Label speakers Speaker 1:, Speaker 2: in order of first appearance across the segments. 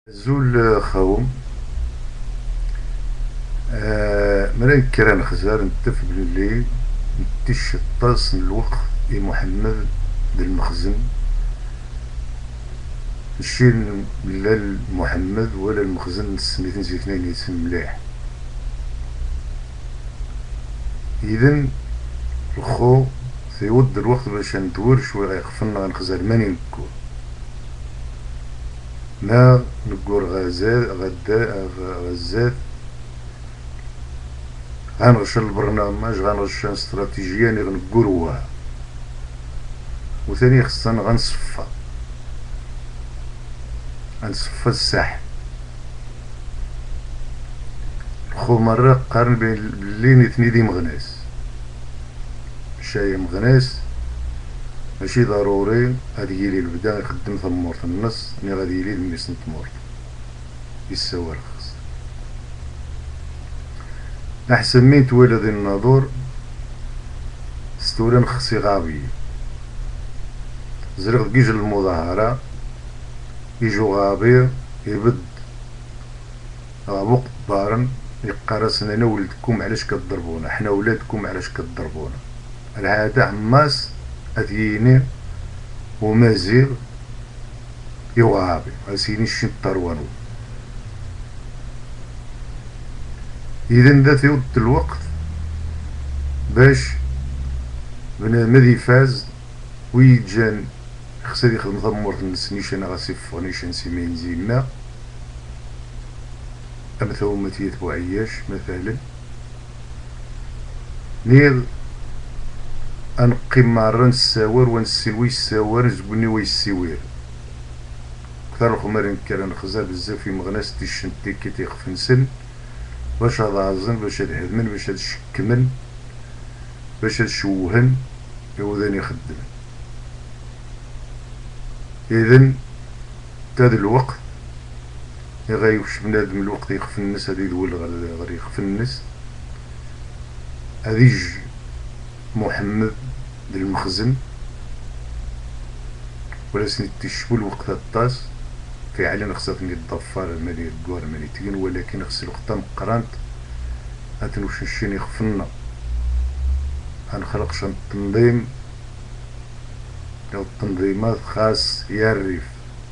Speaker 1: زول خاوم. مرين كران خزار نتف بالليل نتش الطاس الوقت يا محمد د المخزن نشيل لا محمد ولا المخزن السميتين زيتنين يتسم مليح. إذن الخو سيود الوقت باش ندور شوي غيخفلنا غنخزر ماني نكور ما نكور غزات غنغشى البرنامج غنغشى استراتيجيا اللي غنكوروها وثاني خصنا غنصفى الساحل. خو مرة قارن بين اللي نتني دي مغناس شاي مغناس ماشي ضروري غادي يلي البدا يخدم ثمورت النص ني غادي يلي الميس نتمورت يساوي رخص احسن مين تولد الناظور ستوران خصي غابي زرق كيج المظاهرة يجو غابي يبد غابوق بارن يقارسنا انا ولدكم علاش كضربونا حنا ولادكم علاش كضربونا العادة عماس أديني ومازيغ يوغابي غاسيني شي الطروانو. إذن ذات يود الوقت باش بنادم يفاز ويجان خصها يخدم ثمورت الناس نيشان غاسيف نيشان سيمين زينا أما ثومتية بوعياش مثلا نيل أنقي مرة نساور ونسيوي الساور زبني ويسيوير كثر الخمار نكرا نخزا بزاف في مغناس تيشنتي كي تيخفنسن باش هاد عزن باش هاد هدمن باش هاد شكمن باش هاد شوهن يوذان يخدم. إذن تاد الوقت يغيوش بنادم الوقت يخفنس هادي دول غير يخفنس هاديج محمد المخزن ولا سنتشبو الوقت الطاس في علن خصاتني الضفار مالي الكوار مالي تين ولكن خص الوقت مقرانت هاتنوش نشيني خفنا هنخلقش التنظيم لو التنظيمات خاص يعرف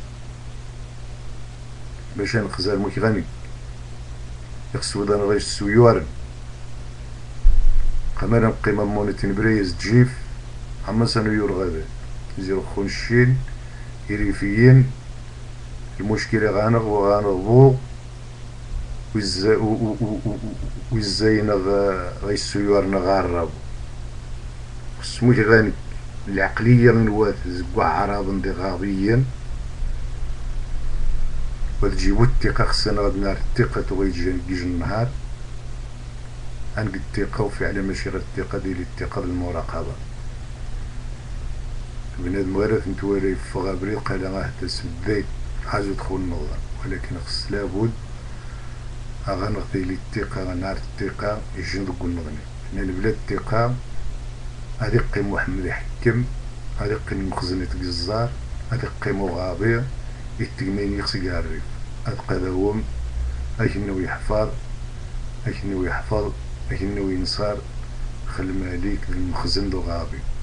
Speaker 1: باش نخزار موكي غني يخصو دان غيش سويوارن قمنا قيمة مونيتين بريز تجيف عما سنو يورغابي زيرو خونشين يريفيين المشكلة غانغ وغانغبو ويزاينا غيسويوارنا غاربو خصموش غاني العقلية من وات زقوا عرابا دي غابيا وتجيبو الثقة خصنا غادنا الثقة وغيجي النهار عن الثقة وفعلا ماشي غير الثقة ديال الثقة بالمراقبة بنادم وارث نتوالي في غابري قال غاهتس بداية حاجة تدخل النظام ولكن خص لابد غنغطي لي الثقة غنعرف الثقة يجي ندق النظمي حنا البلاد الثقة هادي قيم محمد يحكم هادي قيم مخزن يتقزار هادي قيم غابية يتقمين يخص يعرف هاد قداوم أكنو يحفظ أكنو ينصار خل ماليك المخزن دو غابي.